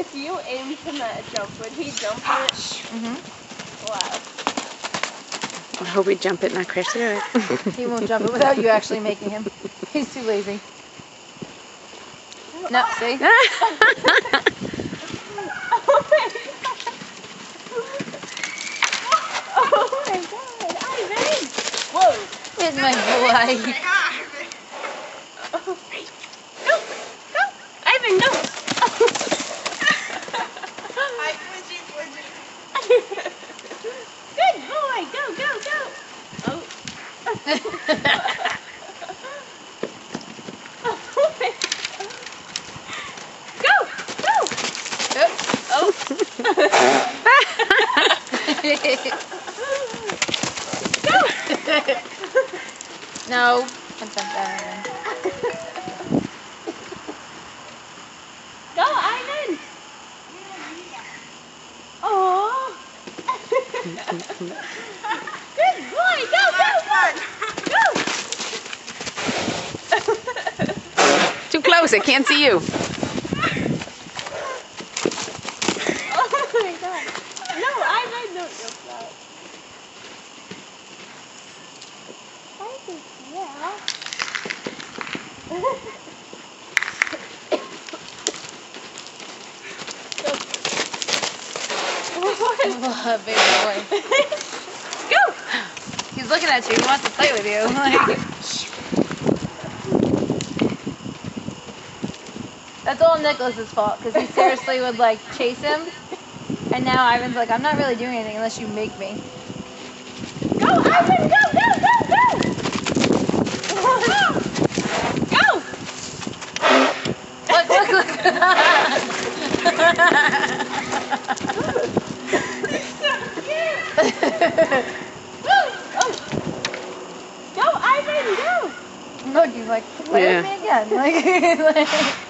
if you aimed him at a jump, would he jump it? Mm-hmm. Wow. I hope we jump it and not crash through it. He won't jump it without you actually making him. He's too lazy. No, see? Oh my god, Ivan! Whoa! Here's my boy. Go! Go! Ivan, go! Good boy! Go, go, go! Oh. Go! Go! Oh. No. That's not bad. Go, Ivan! Oh! Good boy! Go, go, go! Go! Too close, I can't see you. Oh my god. No, Ivan, don't go flat. I think, yeah. Oh, big boy. Go! He's looking at you. He wants to play with you. Like, that's all Nicholas's fault because he seriously would like chase him, and now Ivan's like, I'm not really doing anything unless you make me. Go, Ivan! Go, go, go, go! Go! Look, look, look. Oh. Go, Ivan, go! Look, he's like, play with me again. Like